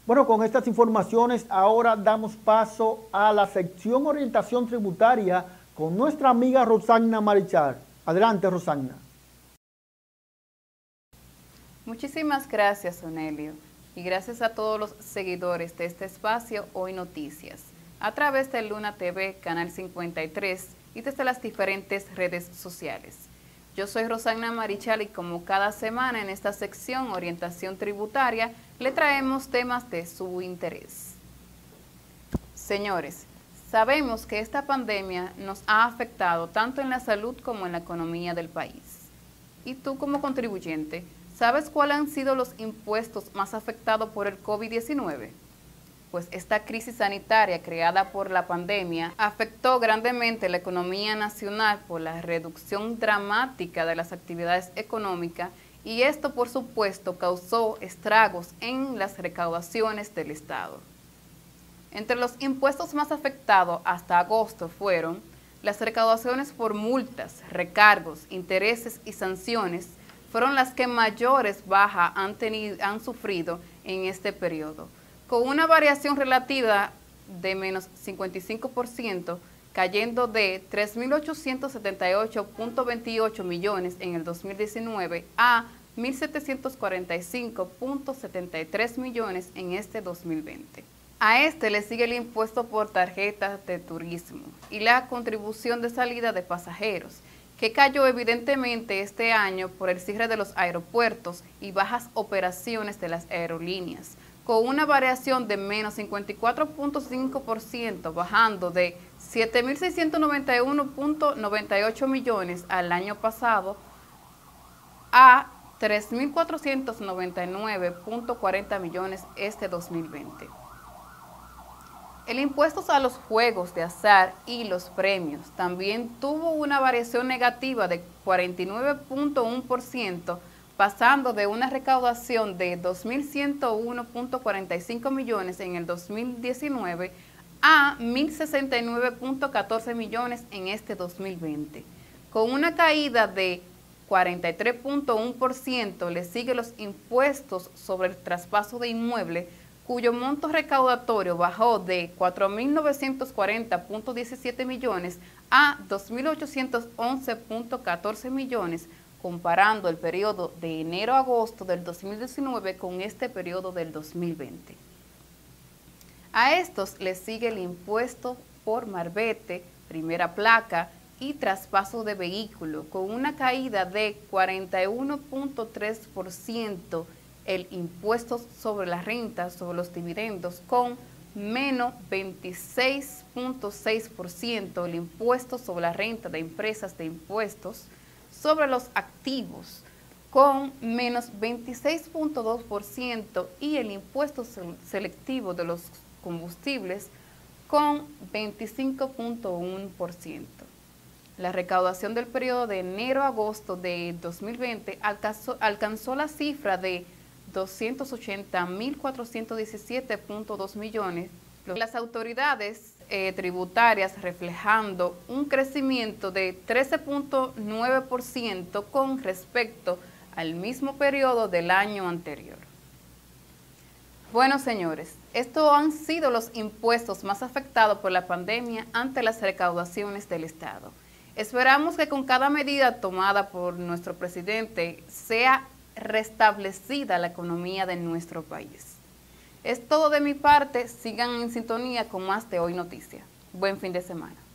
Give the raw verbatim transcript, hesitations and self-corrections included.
Bueno, con estas informaciones ahora damos paso a la sección orientación tributaria con nuestra amiga Rosagna Marichal. Adelante, Rosagna. Muchísimas gracias, Onelio, y gracias a todos los seguidores de este espacio Hoy Noticias, a través de Luna T V, Canal cincuenta y tres y desde las diferentes redes sociales. Yo soy Rosagna Marichal y como cada semana en esta sección Orientación Tributaria le traemos temas de su interés. Señores, sabemos que esta pandemia nos ha afectado tanto en la salud como en la economía del país. Y tú como contribuyente, ¿sabes cuáles han sido los impuestos más afectados por el COVID diecinueve? Pues esta crisis sanitaria creada por la pandemia afectó grandemente la economía nacional por la reducción dramática de las actividades económicas y esto, por supuesto, causó estragos en las recaudaciones del Estado. Entre los impuestos más afectados hasta agosto fueron las recaudaciones por multas, recargos, intereses y sanciones, fueron las que mayores bajas han, tenido, han sufrido en este periodo, con una variación relativa de menos cincuenta y cinco por ciento, cayendo de tres mil ochocientos setenta y ocho punto veintiocho millones en el dos mil diecinueve a mil setecientos cuarenta y cinco punto setenta y tres millones en este dos mil veinte. A este le sigue el impuesto por tarjetas de turismo y la contribución de salida de pasajeros, que cayó evidentemente este año por el cierre de los aeropuertos y bajas operaciones de las aerolíneas, con una variación de menos cincuenta y cuatro punto cinco por ciento, bajando de siete mil seiscientos noventa y uno punto noventa y ocho millones al año pasado a tres mil cuatrocientos noventa y nueve punto cuarenta millones este dos mil veinte. El impuesto a los juegos de azar y los premios también tuvo una variación negativa de cuarenta y nueve punto uno por ciento, pasando de una recaudación de dos mil ciento uno punto cuarenta y cinco millones en el dos mil diecinueve a mil sesenta y nueve punto catorce millones en este dos mil veinte. Con una caída de cuarenta y tres punto uno por ciento le sigue los impuestos sobre el traspaso de inmuebles, cuyo monto recaudatorio bajó de cuatro mil novecientos cuarenta punto diecisiete millones a dos mil ochocientos once punto catorce millones, comparando el periodo de enero a agosto del dos mil diecinueve con este periodo del dos mil veinte. A estos les sigue el impuesto por marbete, primera placa y traspaso de vehículo, con una caída de cuarenta y uno punto tres por ciento, el impuesto sobre la renta, sobre los dividendos, con menos veintiséis punto seis por ciento, el impuesto sobre la renta de empresas de impuestos sobre los activos, con menos veintiséis punto dos por ciento, y el impuesto selectivo de los combustibles con veinticinco punto uno por ciento. La recaudación del periodo de enero a agosto de dos mil veinte alcanzó, alcanzó la cifra de doscientos ochenta mil cuatrocientos diecisiete punto dos millones. Las autoridades eh, tributarias reflejando un crecimiento de trece punto nueve por ciento con respecto al mismo periodo del año anterior. Bueno, señores, estos han sido los impuestos más afectados por la pandemia ante las recaudaciones del Estado. Esperamos que con cada medida tomada por nuestro presidente sea restablecida la economía de nuestro país. Es todo de mi parte, sigan en sintonía con más de Hoy Noticias. Buen fin de semana.